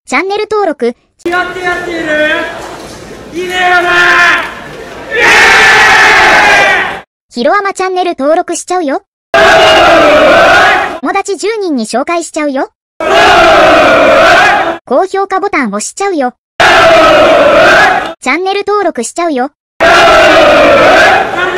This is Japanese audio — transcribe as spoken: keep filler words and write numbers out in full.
チャンネル登録。 やってやっているいねえよなヒロアマチャンネル登録しちゃうよ。友達じゅうにんに紹介しちゃうよ。高評価ボタン押しちゃうよ。チャンネル登録しちゃうよ。